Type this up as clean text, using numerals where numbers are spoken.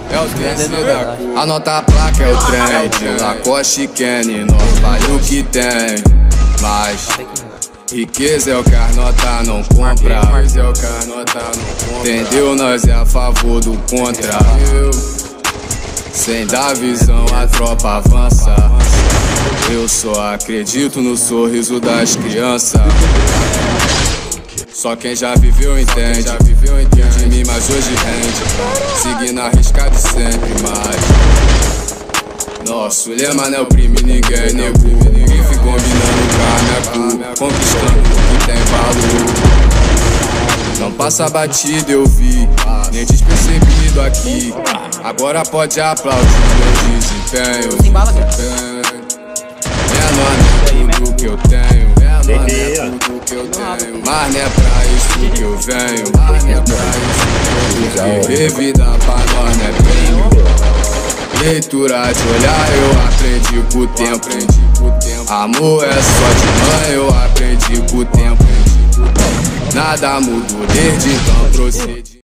é o TC da cor. Anota a placa, é o trem. Lacoste, Kenny, nós vale o que tem. Mas riqueza é o que a nota não compra. Entendeu? Nós é a favor do contra. Sem dar visão a tropa avança. Eu só acredito no sorriso das crianças. Só quem já viveu entende. De mim, mas hoje rende. Seguindo arriscado sempre mais. Nosso lema não é oprime ninguém, nego. Vive combinando caneco, conquistando o que tem valor. Não passa batida, eu vi, nem despercebido aqui. Agora pode aplaudir meu desempenho. Menor é tudo que eu tenho. Menor é tudo que eu tenho. Mas não é pra isso que eu venho. Mas não é pra isso que eu venho. Vida pra nós não é prêmio. Leitura de olhar eu aprendi com o tempo. Amor é só de mãe, eu aprendi com o tempo. Nada mudou desde então, procedi.